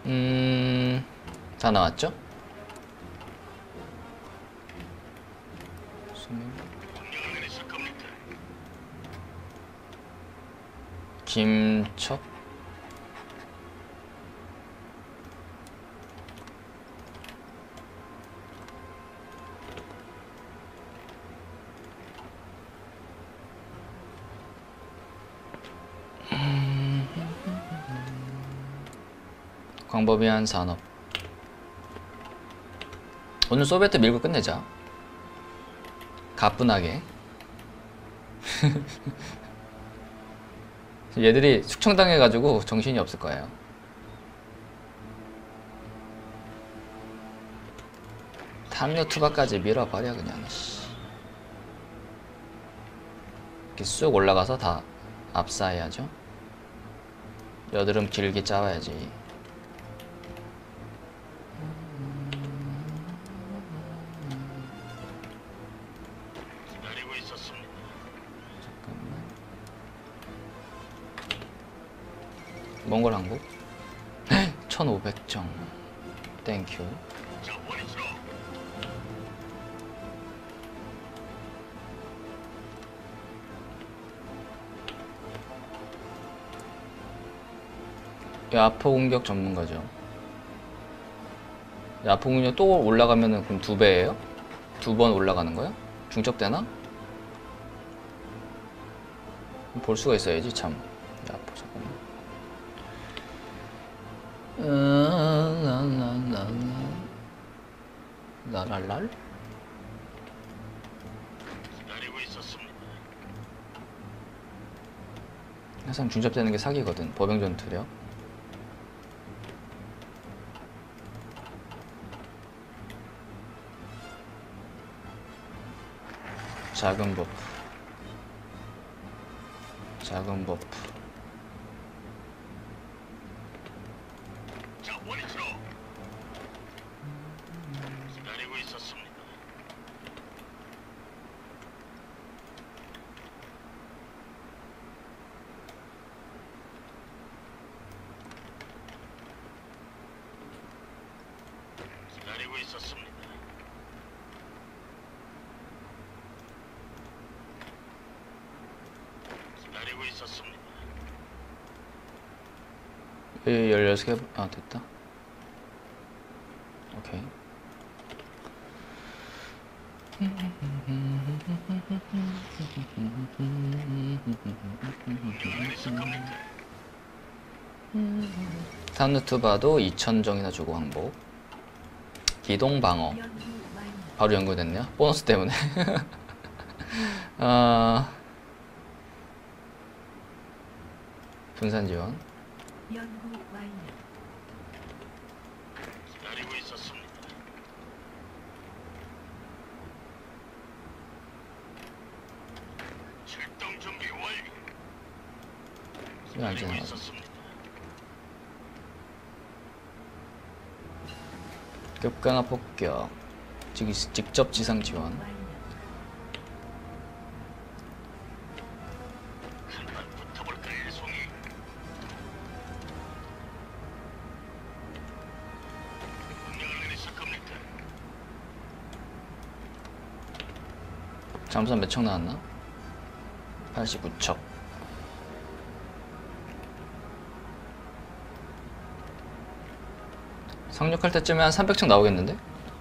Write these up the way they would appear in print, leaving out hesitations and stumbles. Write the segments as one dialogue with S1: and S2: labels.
S1: 다 나왔죠? 김첩 광범위한 산업. 오늘 소비에트 밀고 끝내자. 가뿐하게. 얘들이 숙청당해가지고 정신이 없을 거예요. 탐료 투바까지 밀어버려 그냥. 이렇게 쑥 올라가서 다 압사해야죠. 여드름 길게 짜와야지. 몽골 항복 1500정 땡큐. 야포 공격 전문가죠. 야포 공격 또 올라가면은 그럼 2배예요? 2번 올라가는 거야? 중첩되나? 볼 수가 있어야지 참. 야포 잠깐만. 라랄랄? 항상 중첩되는 게 사기거든. 법영 전투력. 작은 버프. 작은 버프. 예, 16개, 아, 됐다. 오케이. 탐누투바도 2000정이나 주고 항복. 기동방어. 바로 연구됐네요. 보너스 때문에. 분산지원.
S2: 연구 완료.
S3: 기다리고 있었습니다. 출동 준비 완료.
S1: 이거 안 지나가. 급강화 폭격. 직접 지상 지원. 잠수함 몇 척 나왔나? 89척. 상륙할 때쯤에 한 300척 나오겠는데?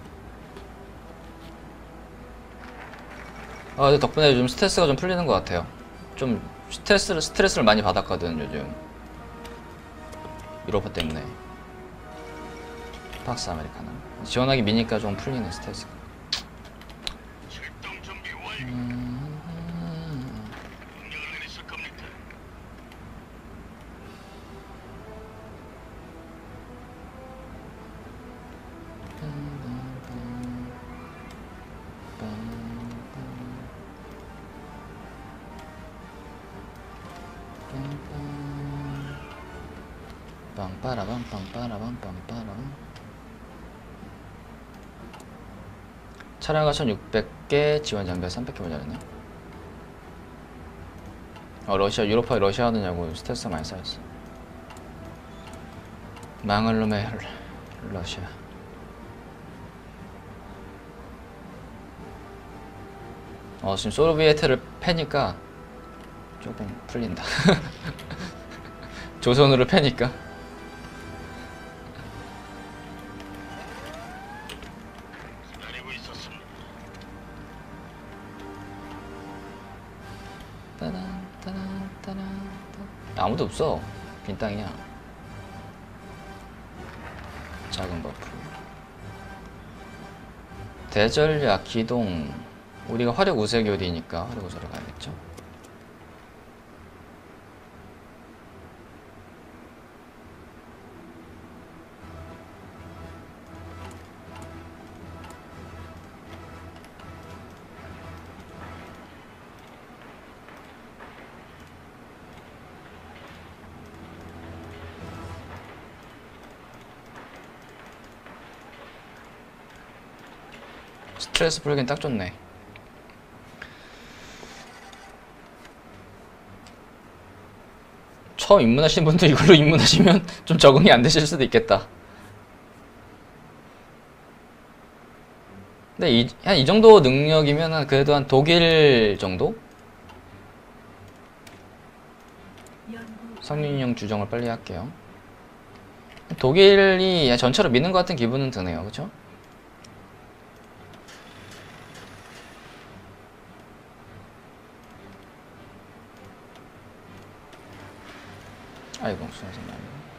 S1: 아, 근데 덕분에 요즘 스트레스가 좀 풀리는 것 같아요. 좀 스트레스를 많이 받았거든 요즘. 유로파 때문에. 팍스 아메리카노. 지원하기 미니까 좀 풀리네 스트레스가. 차량가 1600개, 지원 장비가 300개 모자라네. 유로파에 러시아 하느냐고 스트레스 많이 쌓였어. 망할 놈의 러시아. 지금 소비에트를 패니까 조금 풀린다. 조선으로 패니까.
S3: 기다리고 있었습니다.
S1: 따단 따단 따단. 아무도 없어. 빈 땅이야. 작은 버프. 대전략 기동. 우리가 화력 우세교리니까 화력 우세로 가야겠죠. 스트레스 풀기엔 딱 좋네. 처음 입문하신 분도 이걸로 입문하시면 좀 적응이 안 되실 수도 있겠다. 근데 한 이 정도 능력이면 그래도 한 독일 정도?
S2: 연구
S1: 성인용 주정을 빨리 할게요. 독일이 전체로 미는 것 같은 기분은 드네요. 그쵸? 아이고, 수고하셨나요?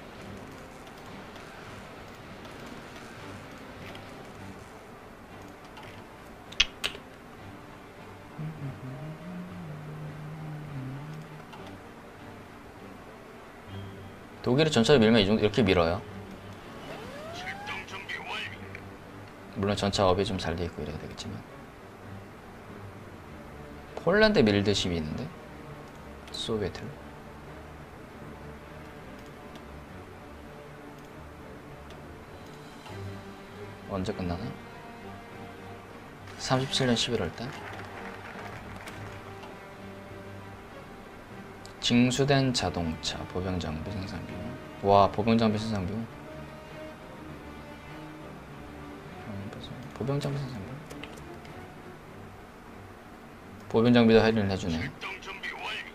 S1: 독일이 전차를 밀면 이 정도 이렇게 밀어요.
S3: 출동 준비 완료.
S1: 물론 전차 업이 좀 잘 돼 있고 이래야 되겠지만. 폴란드 밀듯이 미는데 소비에트를. 언제 끝나나? 37년 11월달. 징수된 자동차, 보병장비 생산 비용. 와, 보병장비 생산 비용. 보병장비 생산 비용. 보병장비도 할인을 해주네.
S3: 출동 준비 완료.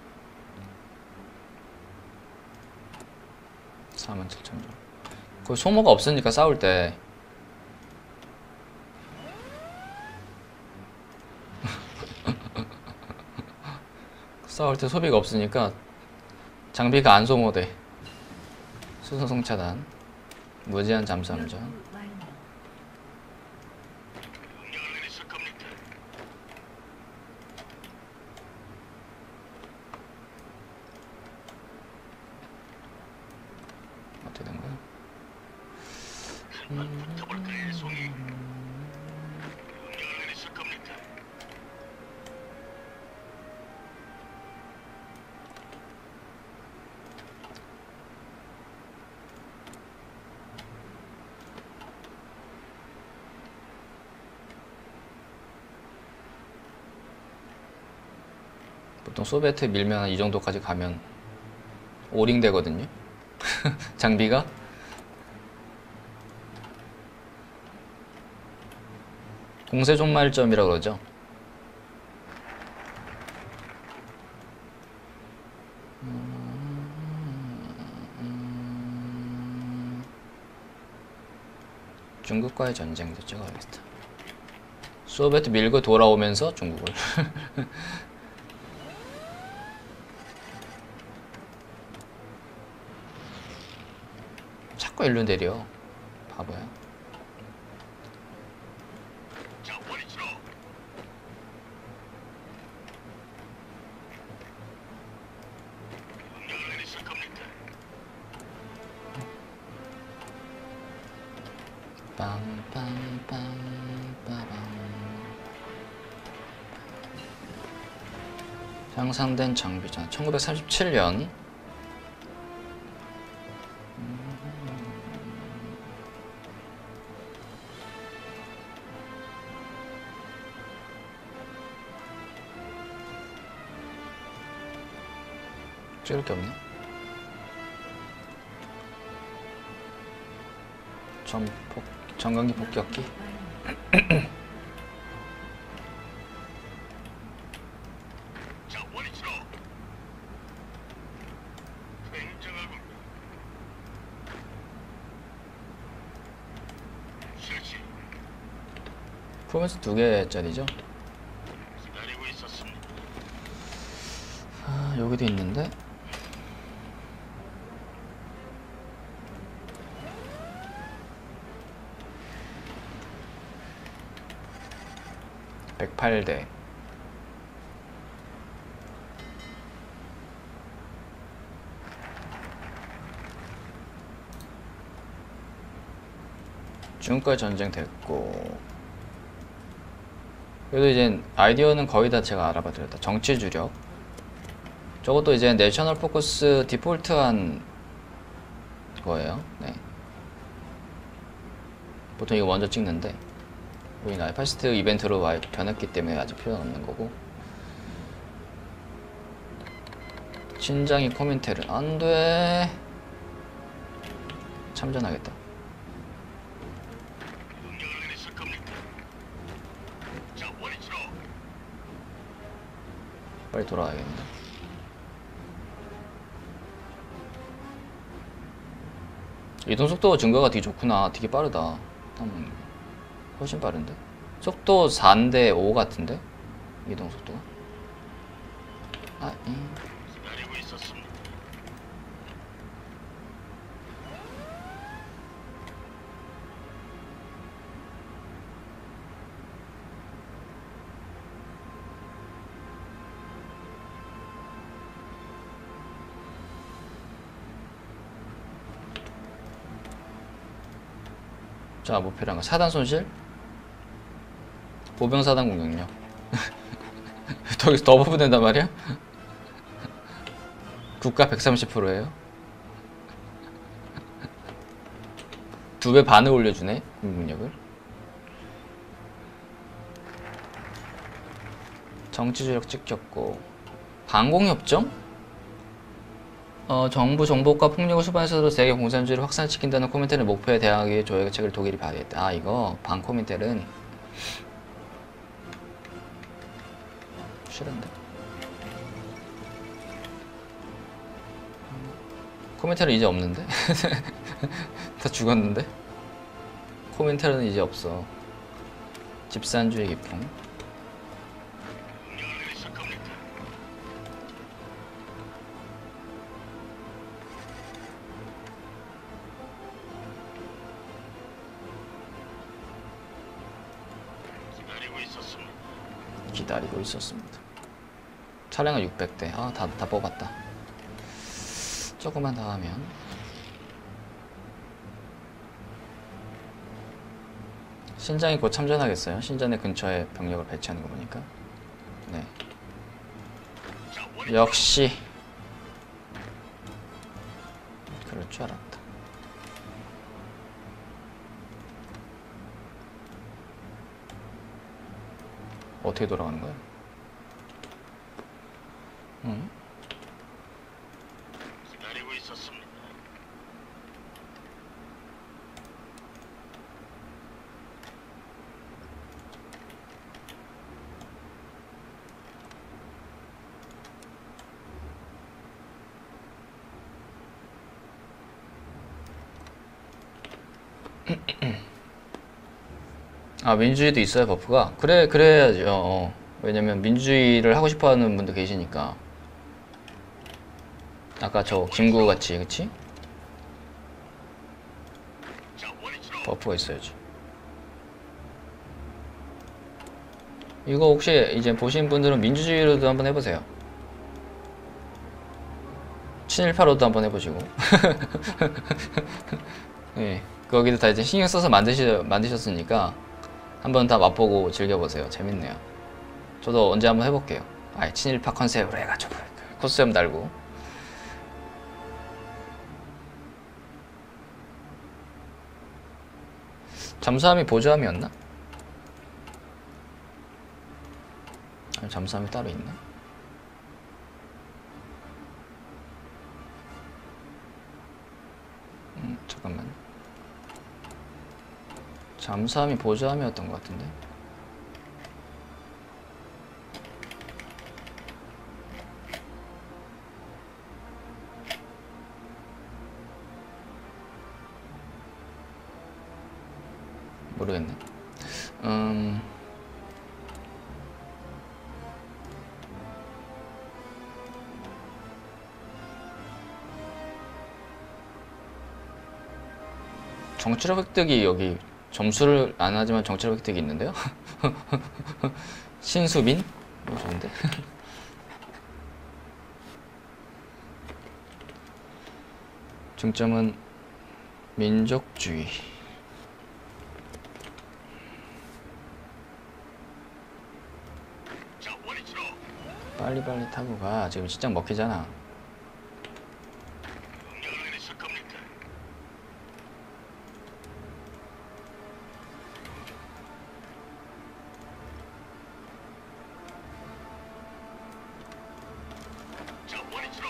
S1: 47,000원. 그 소모가 없으니까 싸울 때 싸울 때 소비가 없으니까 장비가 안 소모돼. 수소성 차단, 무제한 잠수함전.
S2: 연구 완료.
S3: 명령을 내리실 겁니까?
S1: 어떻게 된 거야?
S3: 한번 붙어볼까요, 송이? 명령을 내리실 겁니까?
S1: 보통 소비에트 밀면 한 이 정도까지 가면 오링 되거든요. 장비가. 공세 종말점이라고 그러죠. 중국과의 전쟁도 찍어야겠다. 소비에트 밀고 돌아오면서 중국을. 자꾸 일로 내려. 바보야.
S3: 자, 원위치로. 명령을 내리실 겁니까?
S1: 향상된 장비전 1937년. 찍을 게 없네. 전광기 폭격기.
S3: 자, 원위치로. 굉장하군. 실시.
S1: 프로메스 2개짜리죠?
S3: 기다리고 있었습니다.
S1: 아, 여기도 있는데. (108대) 지금까지 전쟁 됐고, 그래도 이제 아이디어는 거의 다 제가 알아봐 드렸다. 정치 주력, 저것도 이제 내셔널 포커스 디폴트한 거예요. 네. 보통 이거 먼저 찍는데 보이나요? 패스트 이벤트로 변했기 때문에 아직 필요는 없는 거고. 신장이 코멘테르 안돼. 참전하겠다.
S3: 명령을 내리실 겁니까? 자, 원위치로.
S1: 빨리 돌아가야겠는데. 이동 속도 증가가 되게 좋구나. 되게 빠르다. 훨씬 빠른데? 속도 4인데 5 같은데? 이동 속도가?
S3: 기다리고 있었습니다.
S1: 자, 목표란 거. 사단 손실? 보병 사단 공격력. 거기서 더 부분된단 말이야? 국가 130%예요? 2배 반을 올려주네, 공격력을. 정치주력 찍혔고. 방공협정? 정부 정보과 폭력을 수반해서도 세계 공산주의를 확산시킨다는 코멘텔의 목표에 대항하기 위해 조약책을 독일이 발의했다. 아, 이거 반 코멘텔은 싫은데. 코멘텔은 이제 없는데? 다 죽었는데? 코멘텔은 이제 없어. 집산주의 기풍.
S3: 명령을 내리실 겁니까? 기다리고 있었습니다.
S1: 기다리고 있었습니다. 차량은 600대. 아, 다 뽑았다. 조금만 더 하면. 신장이 곧 참전하겠어요. 신전의 근처에 병력을 배치하는 거 보니까. 네.
S3: 자, 원위치로.
S1: 역시 그럴 줄 알았다. 어떻게 돌아가는 거야? 응?
S3: 기다리고 있었습니다.
S1: 아, 민주주의도 있어요, 버프가? 그래, 그래야죠. 왜냐면 민주주의를 하고 싶어 하는 분도 계시니까. 아까 저 김구 같이, 그치?
S3: 자, 원위치로.
S1: 버프가 있어야지. 이거 혹시 이제 보신 분들은 민주주의로도 한번 해보세요. 친일파로도 한번 해보시고. 예, 거기도 다 이제 신경 써서 만드셨으니까 한번 다 맛보고 즐겨보세요. 재밌네요. 저도 언제 한번 해볼게요. 아예 친일파 컨셉으로 해가지고 코스염 달고. 잠수함이 보조함이었나? 아니, 잠수함이 따로 있나? 잠깐만. 잠수함이 보조함이었던 것 같은데. 모르겠네. 정치력 획득이 여기 점수를 안 하지만 정치력 획득이 있는데요. 신수빈? 좋은데. 중점은 민족주의.
S3: 자, 원위치로.
S1: 빨리빨리 타고 가. 지금 시장 먹히잖아.
S3: 명령을 내리실 겁니까? 자, 원위치로.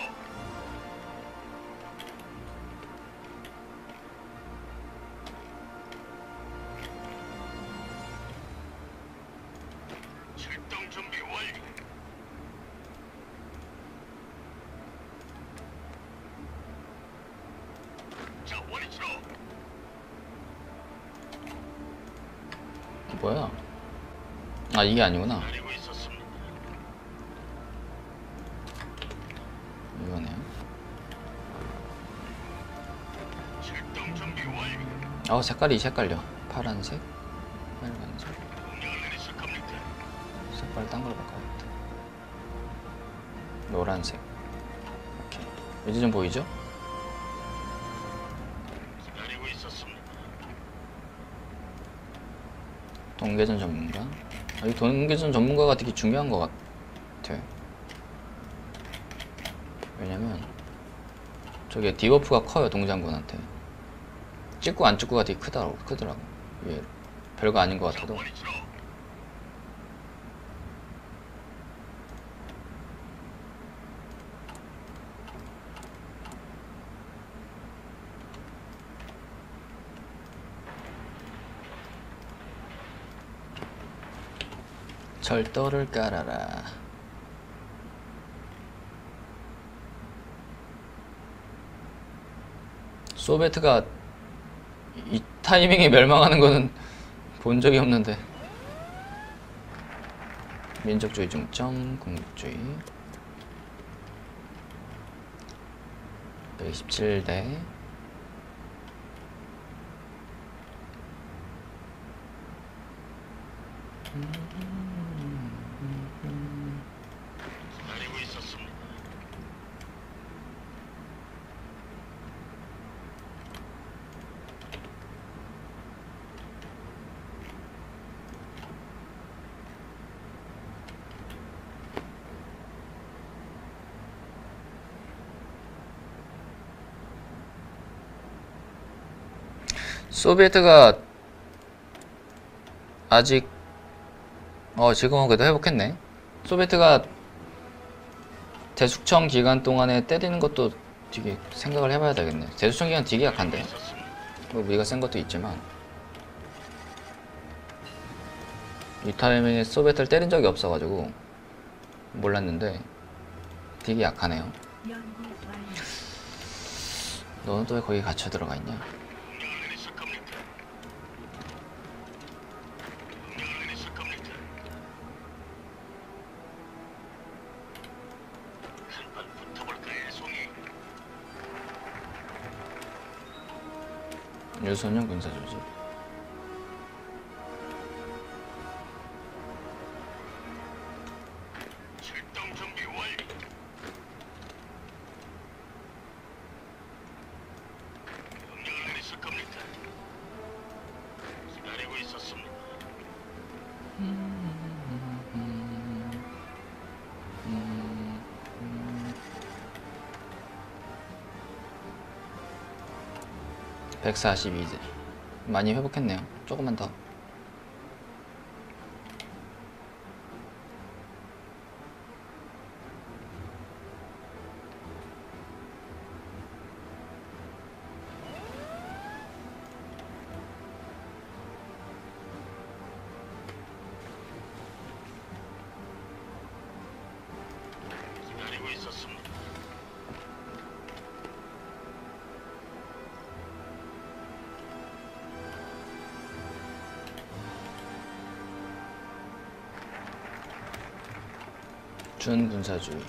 S3: 출동 준비 완료. 자, 원위치로.
S1: 뭐야? 아, 이게 아니구나.
S3: 기다리고 있었습니다.
S1: 이거네요.
S3: 출동 준비 완료.
S1: 색깔이 헷갈려. 파란색, 빨간색,
S3: 명령을 내리실 겁니까?
S1: 색깔 딴 걸로 바꿔야겠다. 노란색. 오케이. 이제 좀 보이죠?
S3: 기다리고 있었습니다.
S1: 동계전 전문가. 이 동계전 전문가가 되게 중요한 것 같아. 왜냐면 저게 디버프가 커요, 동장군한테. 찍고 안 찍고가 되게 크더라고. 이게 별거 아닌 것 같아도.
S3: 원위치로.
S1: 절도를 깔아라. 소베트가 이 타이밍에 멸망하는 거는 본 적이 없는데. 민족주의 중점, 국력주의. 127대.
S3: 기다리고 있었습니다.
S1: 소비에트가 아직 지금은 그래도 회복했네. 소비에트가 대숙청 기간 동안에 때리는 것도 되게 생각을 해봐야 되겠네. 대숙청 기간 되게 약한데.
S3: 있었습니다.
S1: 뭐 우리가 센 것도 있지만 이 타이밍에 소비에트를 때린 적이 없어가지고 몰랐는데 되게 약하네요.
S2: 연구 완료.
S1: 너는 또 왜 거기 갇혀 들어가 있냐?
S3: 명령을 내리실 겁니까? 명령을 내리실 겁니까? 한판 붙어볼까요, 송이?
S1: 유소년 군사조직.
S3: 출동 준비 완료. 명령을 내리실 겁니까? 기다리고 있었습니다.
S1: 음. 142제. 많이 회복했네요. 조금만 더. 준군사주의.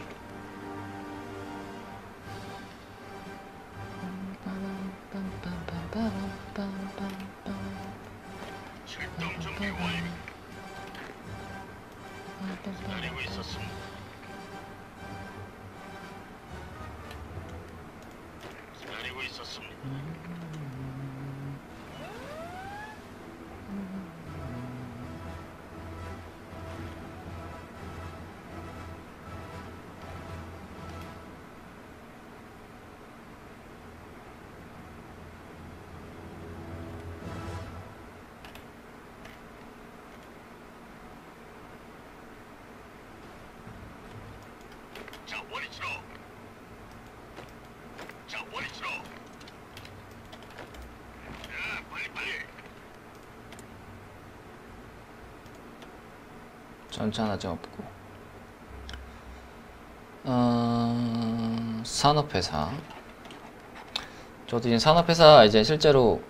S3: 출동 준비 완료. 기다리고 있었습니다. 기다리고 있었습니다. 자, 원위치로. 자, 원위치로. 자, 빨리.
S1: 전차 하나 좀 없고. 산업회사. 저도 이제 산업회사 이제 실제로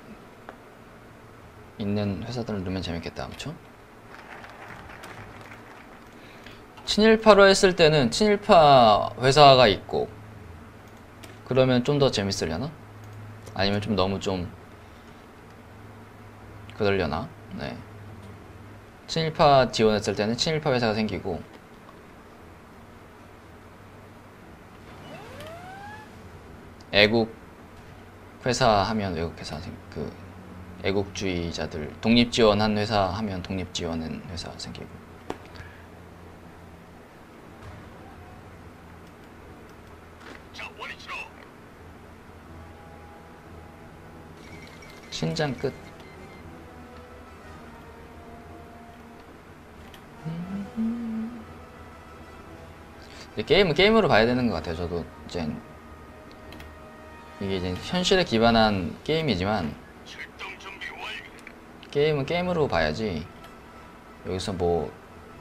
S1: 있는 회사들을 넣으면 재밌겠다, 그쵸? 친일파로 했을 때는 친일파 회사가 있고 그러면 좀 더 재밌으려나? 아니면 좀 너무 좀 그러려나? 네. 친일파 지원했을 때는 친일파 회사가 생기고 애국 회사 하면 외국 회사 그 애국주의자들 독립 지원한 회사 하면 독립 지원한 회사 생기고
S3: 자, 원위치로.
S1: 신장 끝. 근데 게임은 게임으로 봐야 되는 것 같아요. 저도 이제 이게 이제 현실에 기반한 게임이지만
S3: 출동 준비 완료.
S1: 게임은 게임으로 봐야지 여기서 뭐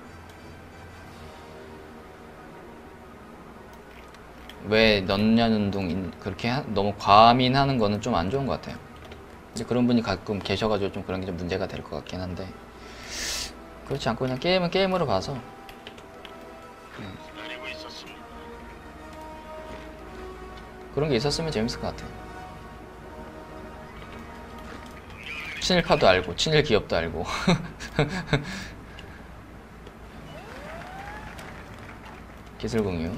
S1: 왜 넣냐는 둥 그렇게 너무 과민하는 거는 좀 안 좋은 것 같아요. 이제 그런 분이 가끔 계셔가지고 좀 그런 게 좀 문제가 될 것 같긴 한데 그렇지 않고 그냥 게임은 게임으로 봐서
S3: 기다리고 있었습니다.
S1: 그런 게 있었으면 재밌을 것 같아요. 친일파도 알고 친일 기업도 알고 기술 공유.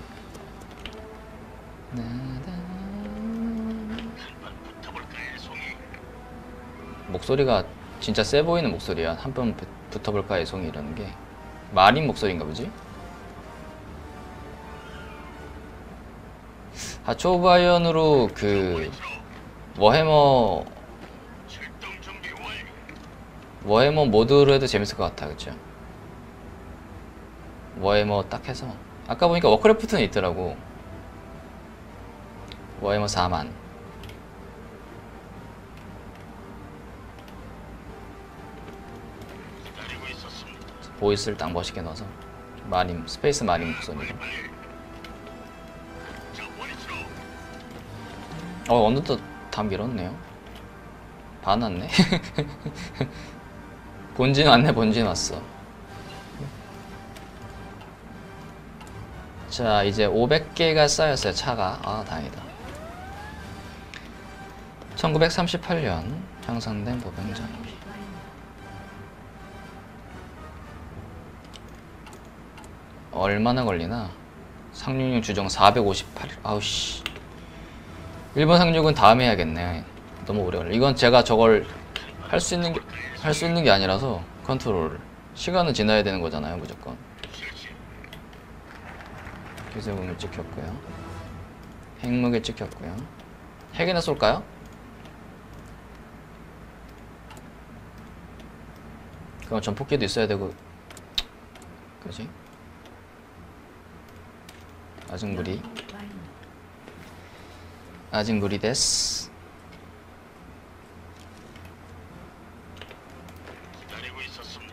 S3: 한판 붙어볼까요, 송이?
S1: 목소리가 진짜 세 보이는 목소리야. 한 번 붙어볼까 애송이 이러는 게 마린 목소리인가 보지? 하초바이언으로 그 워해머
S3: 출동 준비 완료.
S1: 워해머 모드로 해도 재밌을 것 같아, 그쵸? 워해머 딱 해서 아까 보니까 워크래프트는 있더라고. 워해머 4만.
S3: 기다리고 있었습니다.
S1: 보이스를 딱 멋있게 넣어서 마린 스페이스 마린 목소리로.
S3: 자, 원위치로.
S1: 어느덧 다 밀었네요. 반 왔네. 본진 왔네. 본진 왔어. 자, 이제 500개가 쌓였어요. 차가. 아, 다행이다. 1938년 형성된 보병장비. 얼마나 걸리나? 상륙용 주정 458일. 아우씨. 일본 상륙은 다음에 해야겠네. 너무 오래 걸려. 이건 제가 저걸 할 수 있는 게 아니라서 컨트롤. 시간은 지나야 되는 거잖아요, 무조건. 기술공유 찍혔고요. 핵무기 찍혔고요. 핵이나 쏠까요? 그럼 전폭기도 있어야 되고, 그지? 아직 무리. 아직 무리 데스.
S3: 기다리고 있었습니다.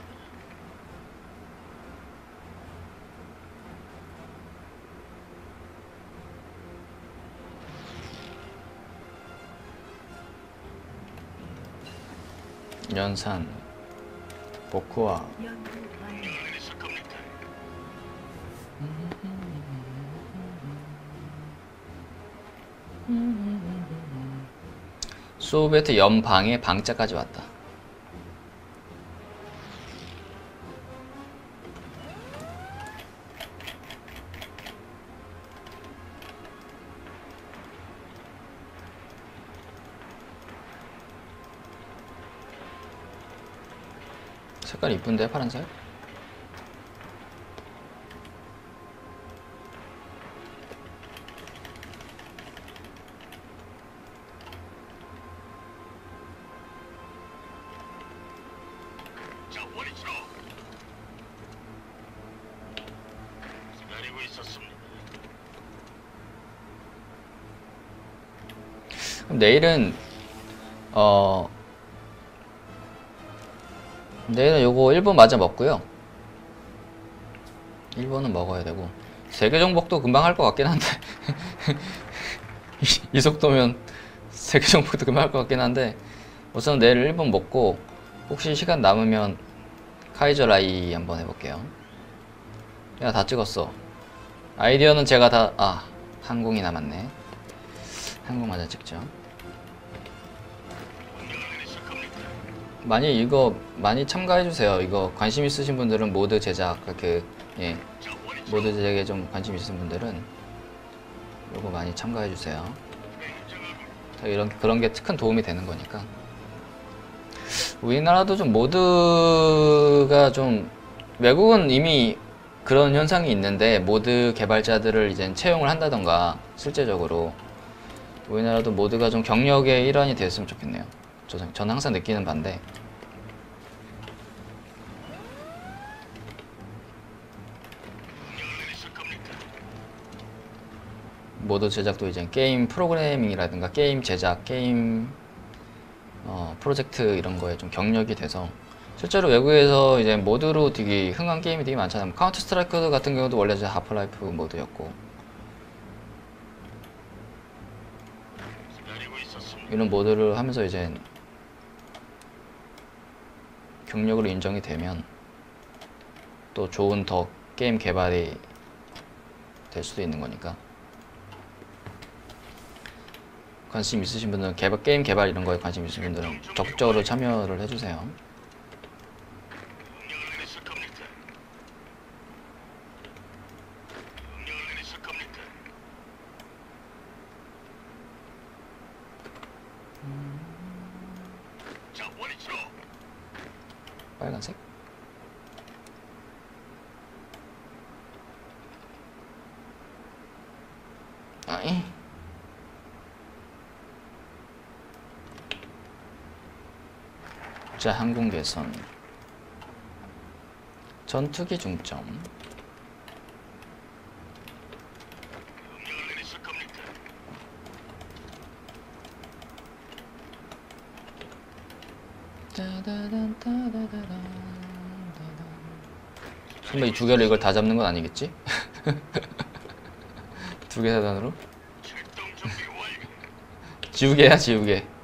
S1: 연산. 보쿠와.
S2: 연구 완료.
S3: 명령을 내리실 겁니까?
S1: 소비에트 연방에 방자까지 왔다. 색깔 이쁜데 파란색?
S3: 자, 원위치로. 기다리고 있었습니다.
S1: 그럼 내일은 내일은 요거 1번 맞아 먹고요. 1번은 먹어야 되고 세계 정복도 금방 할 것 같긴 한데 이 속도면 세계 정복도 금방 할 것 같긴 한데 우선 내일 1번 먹고 혹시 시간 남으면 카이저 라이 한번 해볼게요. 내가 다 찍었어. 아이디어는 제가 다 항공이 남았네. 항공 맞아 찍죠. 많이 이거 많이 참가해주세요. 이거 관심 있으신 분들은 모드 제작 모드 제작에 좀 관심 있으신 분들은 이거 많이 참가해주세요. 그런 게 큰 도움이 되는 거니까. 우리나라도 좀 모드가 좀 외국은 이미 그런 현상이 있는데 모드 개발자들을 이제 채용을 한다던가 실제적으로 우리나라도 모드가 좀 경력의 일환이 됐으면 좋겠네요. 저는 항상 느끼는 바인데 모드 제작도 이제 게임 프로그래밍이라든가 게임 제작, 게임 프로젝트 이런 거에 좀 경력이 돼서 실제로 외국에서 이제 모드로 되게 흥한 게임이 되게 많잖아요. 카운터 스트라이크 같은 경우도 원래 이제 하프라이프 모드였고 이런 모드를 하면서 이제 경력으로 인정이 되면 또 좋은 더 게임 개발이 될 수도 있는 거니까 관심 있으신 분들은 게임 개발 이런 거에 관심 있으신 분들은 적극적으로 참여를 해주세요. 빨간색? 아이. 자, 항공 개선. 전투기 중점. 설마 이 두 개로 이걸 다 잡는 건 아니겠지? 두 개 사단으로? 지우개야, 지우개.